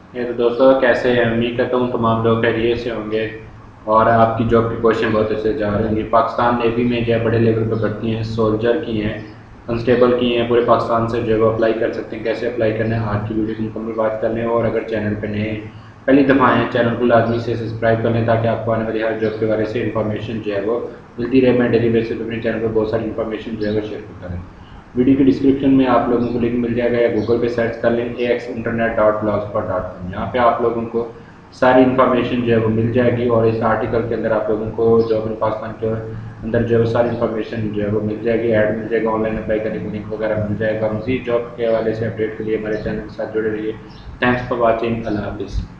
ये तो दोस्तों कैसे हैं, उम्मीद करता हूँ तमाम लोग खैरियत से होंगे और आपकी जॉब की कोशिशें बहुत अच्छे से जा रही होंगी। पाकिस्तान नेवी में जो है बड़े लेवल पर भर्ती हैं, सोल्जर की हैं, कंस्टेबल की हैं। पूरे पाकिस्तान से जो है वो अप्लाई कर सकते हैं। कैसे अप्लाई करना है आज की वीडियो की मुकम्मल बात कर लें। और अगर चैनल पर नए पहली दफ़ा आए हैं, चैनल को लाजमी से सब्सक्राइब कर लें ताकि आपको आने वाली हर जॉब के बारे से इन्फॉर्मेशन जो है वो मिलती रहे। मैं डेली बेसिस पर अपने चैनल पर बहुत सारी इन्फॉर्मेशन जो है वो शेयर करता रहें। वीडियो की डिस्क्रिप्शन में आप लोगों को लिंक मिल जाएगा या गूगल पे सर्च कर लें axinternet.blogspot.com। यहाँ पे आप लोगों को सारी इन्फॉर्मेशन जो है वो मिल जाएगी और इस आर्टिकल के अंदर आप लोगों को जॉब इन पाकिस्तान के अंदर जो है वो सारी इन्फॉर्मेशन जो है वो मिल जाएगी, ऐड मिल जाएगा, ऑनलाइन अप्लाई करने की लिंक वगैरह मिल जाएगा। और मज़ीद जॉब के हवाले से अपडेट के लिए हमारे चैनल के साथ जुड़े रहिए। Thanks for watching. अल्लाह हाफिज़।